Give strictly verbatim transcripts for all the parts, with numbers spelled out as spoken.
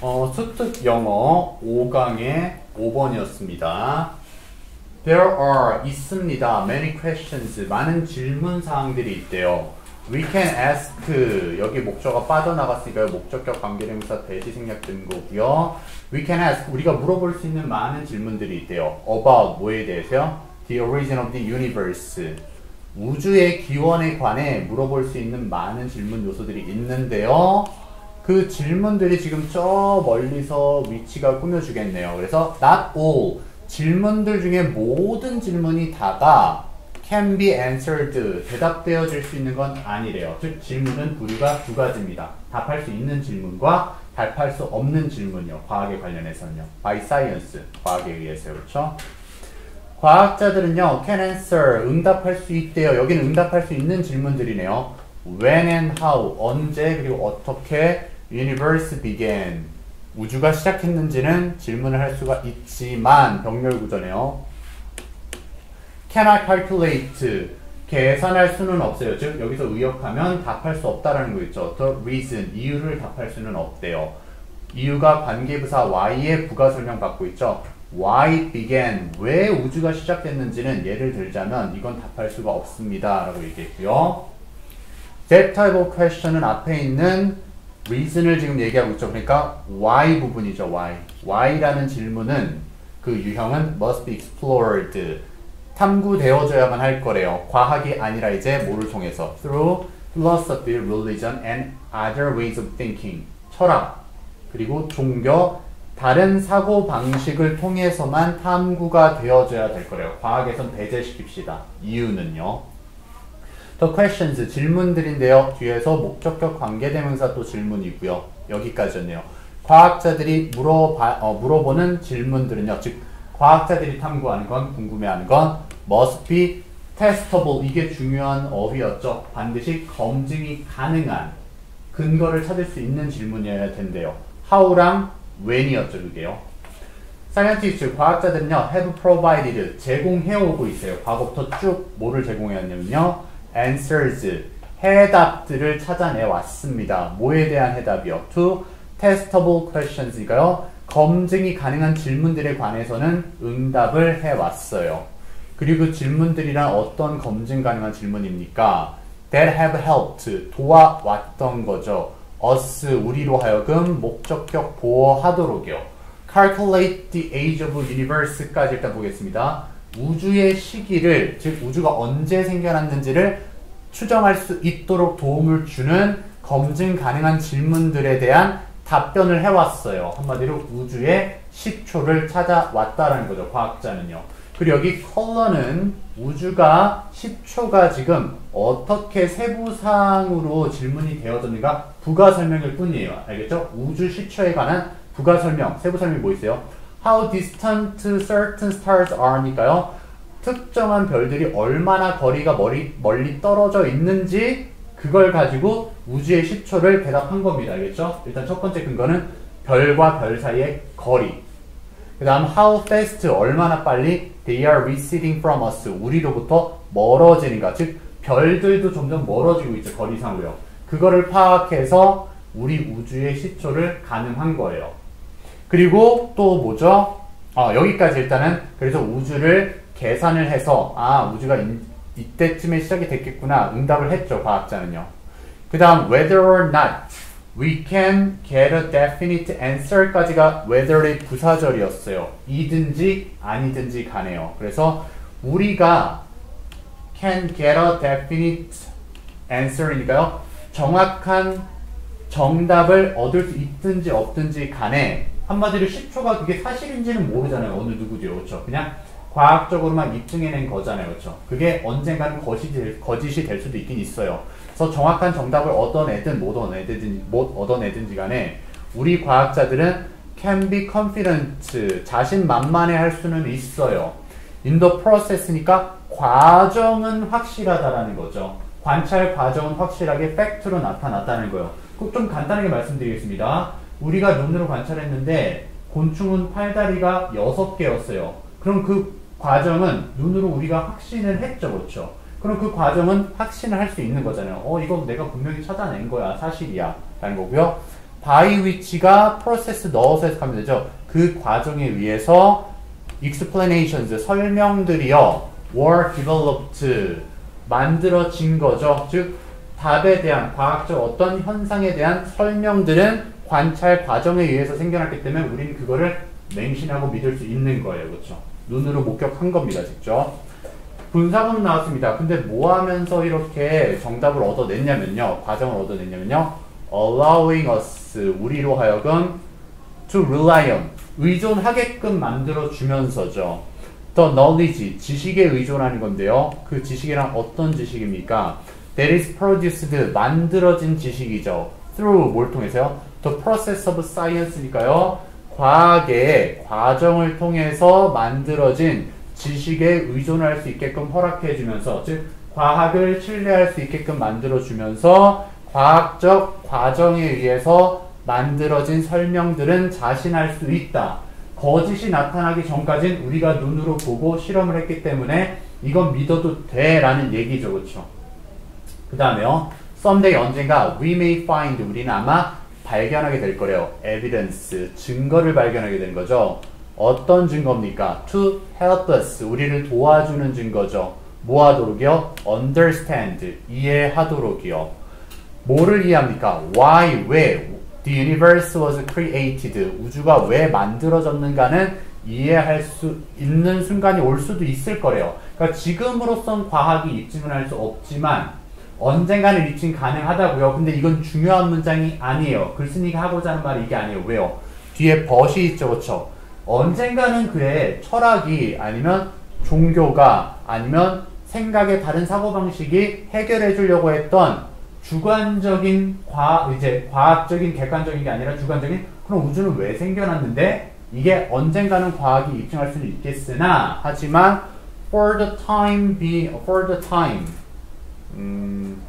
어, 수특 영어 오 강의 오 번이었습니다. There are 있습니다. Many questions. 많은 질문 사항들이 있대요. We can ask. 여기 목적어가 빠져나갔으니까 목적격 관계대명사 대시 생략된 거고요. We can ask. 우리가 물어볼 수 있는 많은 질문들이 있대요. About 뭐에 대해서요? The origin of the universe. 우주의 기원에 관해 물어볼 수 있는 많은 질문 요소들이 있는데요. 그 질문들이 지금 저 멀리서 위치가 꾸며주겠네요. 그래서 not all. 질문들 중에 모든 질문이 다가 can be answered. 대답되어질 수 있는 건 아니래요. 즉 질문은 부류가 두 가지입니다. 답할 수 있는 질문과 답할 수 없는 질문이요. 과학에 관련해서는요. by science. 과학에 의해서요. 그렇죠? 과학자들은요, can answer, 응답할 수 있대요. 여기는 응답할 수 있는 질문들이네요. When and how, 언제 그리고 어떻게 universe began, 우주가 시작했는지는 질문을 할 수가 있지만 병렬 구조네요. Cannot calculate, 계산할 수는 없어요. 즉 여기서 의역하면 답할 수 없다라는 거 있죠. The reason, 이유를 답할 수는 없대요. 이유가 관계부사 why의 부가 설명받고 있죠. Why began, 왜 우주가 시작됐는지는 예를 들자면 이건 답할 수가 없습니다 라고 얘기했고요. That type of question은 앞에 있는 reason을 지금 얘기하고 있죠. 그러니까 why 부분이죠. why. why라는 질문은 그 유형은 must be explored, 탐구되어져야만 할 거래요. 과학이 아니라 이제 뭐를 통해서 through philosophy, religion and other ways of thinking, 철학 그리고 종교, 다른 사고 방식을 통해서만 탐구가 되어져야 될 거래요. 과학에선 배제시킵시다. 이유는요. The questions, 질문들인데요. 뒤에서 목적격 관계대명사 또 질문이고요. 여기까지였네요. 과학자들이 물어봐, 어, 물어보는 질문들은요. 즉 과학자들이 탐구하는 건, 궁금해하는 건 must be testable. 이게 중요한 어휘였죠. 반드시 검증이 가능한, 근거를 찾을 수 있는 질문이어야 된대요. how랑 when이었죠, 그게요. scientists, 과학자들은요, have provided, 제공해오고 있어요. 과거부터 쭉 뭐를 제공해왔냐면요, answers, 해답들을 찾아내왔습니다. 뭐에 대한 해답이요? to testable questions니까요, 검증이 가능한 질문들에 관해서는 응답을 해왔어요. 그리고 그 질문들이란 어떤 검증 가능한 질문입니까? that have helped, 도와왔던 거죠. us, 우리로 하여금 목적격 보호하도록이요. calculate the age of universe까지 일단 보겠습니다. 우주의 시기를, 즉 우주가 언제 생겨났는지를 추정할 수 있도록 도움을 주는 검증 가능한 질문들에 대한 답변을 해왔어요. 한마디로 우주의 시초를 찾아왔다라는 거죠. 과학자는요. 그리고 여기 컬러는 우주가 시초가 지금 어떻게 세부사항으로 질문이 되어졌는가 부가 설명일 뿐이에요. 알겠죠? 우주 시초에 관한 부가 설명, 세부 설명이 뭐 있어요? How distant certain stars are 니까요. 특정한 별들이 얼마나 거리가 멀리, 멀리 떨어져 있는지 그걸 가지고 우주의 시초를 대답한 겁니다. 알겠죠? 일단 첫 번째 근거는 별과 별 사이의 거리. 그 다음 how fast, 얼마나 빨리 they are receding from us, 우리로부터 멀어지는가. 즉 별들도 점점 멀어지고 있죠. 거리상으로요. 그거를 파악해서 우리 우주의 시초를 가늠한 거예요. 그리고 또 뭐죠? 아, 여기까지 일단은 그래서 우주를 계산을 해서 아 우주가 인, 이때쯤에 시작이 됐겠구나 응답을 했죠. 과학자는요. 그 다음 whether or not we can get a definite answer까지가 whether의 부사절이었어요. 이든지 아니든지 가네요. 그래서 우리가 can get a definite answer이니까요. 정확한 정답을 얻을 수 있든지 없든지 간에 한마디로 시초가 그게 사실인지는 모르잖아요. 어느 누구도요. 그렇죠? 그냥 과학적으로만 입증해낸 거잖아요. 그렇죠? 그게 언젠가는 거짓이 될, 거짓이 될 수도 있긴 있어요. 그래서 정확한 정답을 얻어내든 못 얻어내든지, 못 얻어내든지 간에 우리 과학자들은 can be confident, 자신만만해 할 수는 있어요. in the process니까 과정은 확실하다라는 거죠. 관찰 과정은 확실하게 팩트로 나타났다는 거예요. 꼭 좀 간단하게 말씀드리겠습니다. 우리가 눈으로 관찰했는데 곤충은 팔다리가 여섯 개였어요. 그럼 그 과정은 눈으로 우리가 확신을 했죠. 그렇죠? 그럼 그 과정은 확신을 할 수 있는 거잖아요. 어, 이건 내가 분명히 찾아낸 거야. 사실이야. 라는 거고요. by which가 process 넣어서 해석하면 되죠. 그 과정에 의해서 explanations, 설명들이요, were developed, 만들어진 거죠. 즉, 답에 대한 과학적 어떤 현상에 대한 설명들은 관찰 과정에 의해서 생겨났기 때문에 우리는 그거를 맹신하고 믿을 수 있는 거예요. 그렇죠? 눈으로 목격한 겁니다. 직접. 분사금 나왔습니다. 근데 뭐 하면서 이렇게 정답을 얻어냈냐면요. 과정을 얻어냈냐면요. allowing us, 우리로 하여금 to rely on, 의존하게끔 만들어주면서죠. the knowledge, 지식에 의존하는 건데요. 그 지식이란 어떤 지식입니까? that is produced, 만들어진 지식이죠. through, 뭘 통해서요? the process of science니까요. 과학의 과정을 통해서 만들어진 지식에 의존할 수 있게끔 허락해주면서, 즉 과학을 신뢰할 수 있게끔 만들어주면서 과학적 과정에 의해서 만들어진 설명들은 자신할 수 있다. 거짓이 나타나기 전까지는 우리가 눈으로 보고 실험을 했기 때문에 이건 믿어도 돼 라는 얘기죠. 그렇죠? 그 다음에요. someday, 언젠가 we may find, 우리는 아마 발견하게 될 거래요. evidence, 증거를 발견하게 되는 거죠. 어떤 증거입니까? to help us, 우리를 도와주는 증거죠. 뭐 하도록이요? understand, 이해하도록이요. 뭐를 이해합니까? why, 왜 the universe was created, 우주가 왜 만들어졌는가는 이해할 수 있는 순간이 올 수도 있을 거래요. 그러니까 지금으로선 과학이 입증을 할 수 없지만 언젠가는 입증 가능하다고요. 근데 이건 중요한 문장이 아니에요. 글쓴이가 하고자 하는 말이 이게 아니에요. 왜요? 뒤에 벗이 있죠. 그렇죠? 언젠가는 그의 철학이 아니면 종교가 아니면 생각의 다른 사고방식이 해결해 주려고 했던 주관적인 과, 이제 과학적인 객관적인 게 아니라 주관적인, 그럼 우주는 왜 생겨났는데 이게 언젠가는 과학이 입증할 수는 있겠으나, 하지만 for the time be, for the time, 음,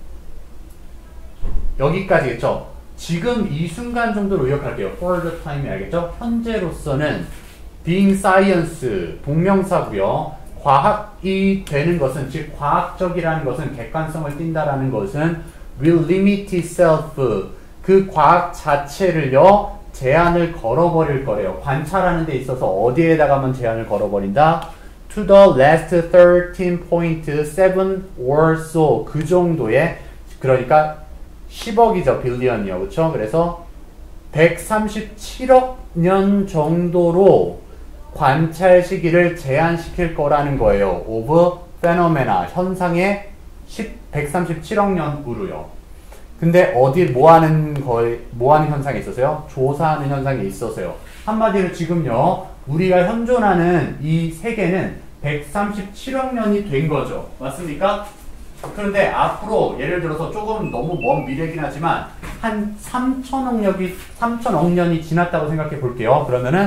여기까지겠죠. 지금 이 순간 정도로 요약할게요. for the time, 알겠죠? 현재로서는 being science, 동명사고요. 과학이 되는 것은, 즉 과학적이라는 것은, 객관성을 띈다라는 것은 will limit itself, 그 과학 자체를요 제한을 걸어버릴 거래요. 관찰하는 데 있어서 어디에다가만 제한을 걸어버린다? to the last thirteen point seven or so, 그 정도의, 그러니까 십억이죠. 빌리언이요. 그렇죠? 그래서 백삼십칠억 년 정도로 관찰 시기를 제한시킬 거라는 거예요. of phenomena, 현상의 백삼십칠억 년으로요. 근데 어디 뭐하는 거에, 뭐하는 현상이 있어서요? 조사하는 현상이 있어서요. 한마디로 지금요, 우리가 현존하는 이 세계는 백삼십칠억 년이 된 거죠. 맞습니까? 그런데 앞으로 예를 들어서 조금 너무 먼 미래긴 하지만 한 삼천억 년이, 삼천억 년이 지났다고 생각해 볼게요. 그러면은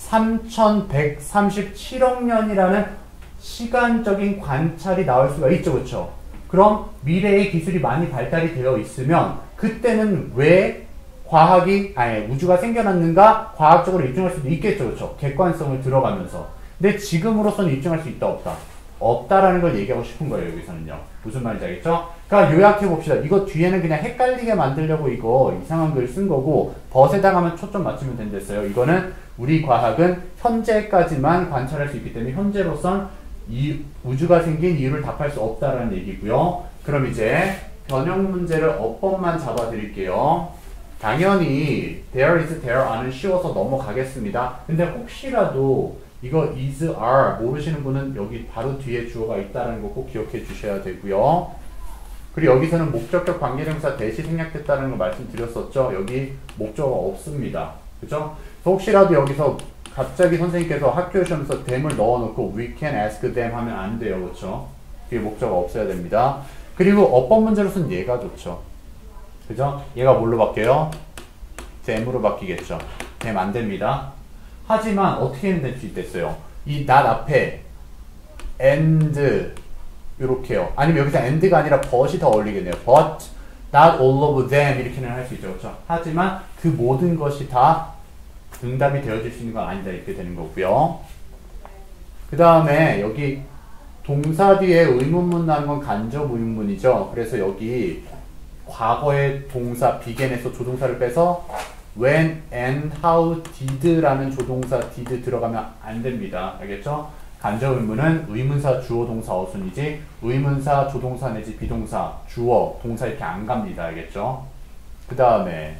삼천백삼십칠억 년이라는 시간적인 관찰이 나올 수가 있죠. 그렇죠? 그럼 미래의 기술이 많이 발달이 되어 있으면 그때는 왜 과학이, 아니 우주가 생겨났는가 과학적으로 입증할 수도 있겠죠. 그렇죠? 객관성을 들어가면서. 근데 지금으로서는 입증할 수 있다 없다? 없다라는 걸 얘기하고 싶은 거예요. 여기서는요. 무슨 말인지 알겠죠? 그러니까 요약해 봅시다. 이거 뒤에는 그냥 헷갈리게 만들려고 이거 이상한 글 쓴 거고, 벗에다가만 초점 맞추면 된댔어요. 이거는 우리 과학은 현재까지만 관찰할 수 있기 때문에 현재로선 이 우주가 생긴 이유를 답할 수 없다라는 얘기고요. 그럼 이제 변형 문제를 어법만 잡아 드릴게요. 당연히 there is, there are는 쉬워서 넘어가겠습니다. 근데 혹시라도 이거 is, are 모르시는 분은 여기 바로 뒤에 주어가 있다는 거 꼭 기억해 주셔야 되고요. 그리고 여기서는 목적격 관계대명사 대시 생략됐다는 걸 말씀드렸었죠. 여기 목적어가 없습니다. 그죠? 혹시라도 여기서 갑자기 선생님께서 학교 시험에서 them을 넣어놓고 we can ask them 하면 안 돼요. 그렇죠? 뒤에 목적어가 없어야 됩니다. 그리고 어법 문제로서는 얘가 좋죠. 그죠? 얘가 뭘로 바뀌어요? them으로 바뀌겠죠. them 안 됩니다. 하지만 어떻게 될 수 있겠어요? 이 not 앞에 and 이렇게요. 아니면 여기서 and가 아니라 but이 더 어울리겠네요. but not all of them 이렇게는 할 수 있죠. 그렇죠? 하지만 그 모든 것이 다 응답이 되어질 수 있는 건 아니다. 이렇게 되는 거고요. 그 다음에 여기 동사 뒤에 의문문 나는 건 간접 의문문이죠. 그래서 여기 과거의 동사 begin에서 조동사를 빼서 when and how did라는 조동사 did 들어가면 안 됩니다. 알겠죠? 간접 의문은 의문사 주어 동사 어순이지 의문사 조동사 내지 비동사 주어 동사 이렇게 안 갑니다. 알겠죠? 그 다음에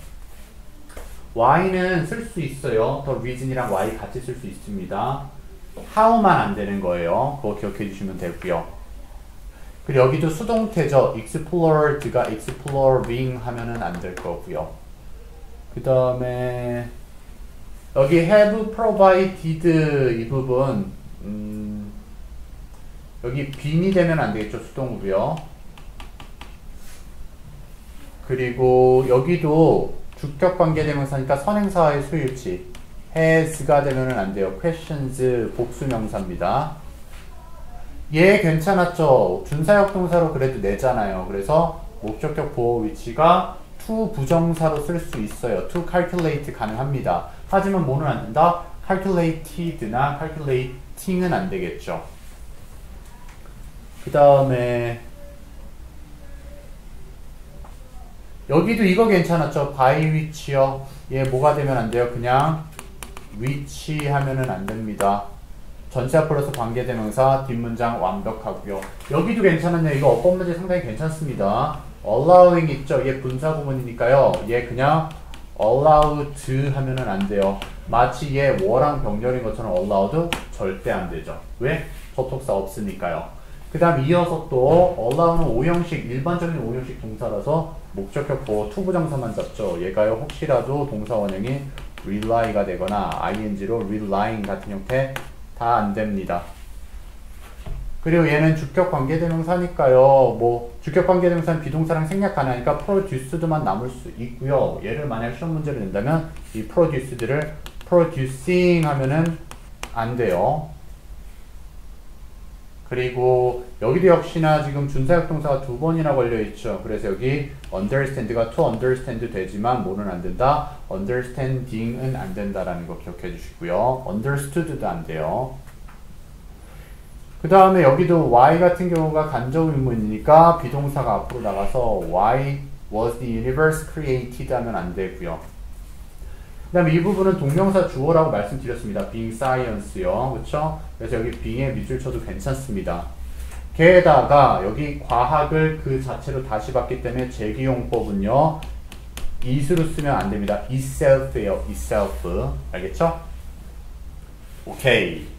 why는 쓸 수 있어요. the reason이랑 why 같이 쓸 수 있습니다. how만 안 되는 거예요. 그거 기억해 주시면 되고요. 그리고 여기도 수동태죠. explored가 exploring 하면은 안 될 거고요. 그 다음에 여기 have provided 이 부분 음, 여기 bean이 되면 안 되겠죠. 수동으로요. 그리고 여기도 주격 관계대명사니까 선행사의 소유치 has가 되면은 안 돼요. questions 복수명사입니다. 얘 괜찮았죠? 준사역 동사로 그래도 내잖아요. 그래서 목적격 보호 위치가 to 부정사로 쓸 수 있어요. to calculate 가능합니다. 하지만 뭐는 안 된다? calculated나 calculating은 안 되겠죠. 그 다음에 여기도 이거 괜찮았죠? by which요. 얘 뭐가 되면 안 돼요? 그냥 which 하면은 안 됩니다. 전치사 플러스 관계대명사 뒷문장 완벽하고요. 여기도 괜찮았네요. 이거 어법 문제 상당히 괜찮습니다. allowing 있죠? 얘 분사 구문이니까요. 얘 그냥 allowed 하면은 안 돼요. 마치 얘 워랑 병렬인 것처럼 allowed 절대 안 되죠. 왜? 접속사 없으니까요. 그 다음 이어서 또 allow는 오형식 일반적인 오형식 동사라서 목적격 보호 투부정사만 잡죠. 얘가요 혹시라도 동사 원형이 rely가 되거나 ing로 relying 같은 형태 다 안 됩니다. 그리고 얘는 주격 관계대명사니까요. 뭐 주격 관계대명사는 비동사랑 생략 가능하니까 produced만 남을 수 있고요. 얘를 만약 시험 문제를 낸다면 이 produced를 producing 하면은 안 돼요. 그리고 여기도 역시나 지금 준사역 동사가 두 번이나 걸려있죠. 그래서 여기 understand가 to understand 되지만 뭐는 안 된다? understanding은 안 된다라는 거 기억해 주시고요. understood도 안 돼요. 그 다음에 여기도 why 같은 경우가 간접 의문이니까 비동사가 앞으로 나가서 why was the universe created 하면 안 되고요. 그 다음에 이 부분은 동명사 주어라고 말씀드렸습니다. being science요. 그쵸? 그래서 여기 being에 밑줄 쳐도 괜찮습니다. 게다가 여기 과학을 그 자체로 다시 봤기 때문에 재기용법은요. is로 쓰면 안 됩니다. itself예요. itself. 알겠죠? 오케이.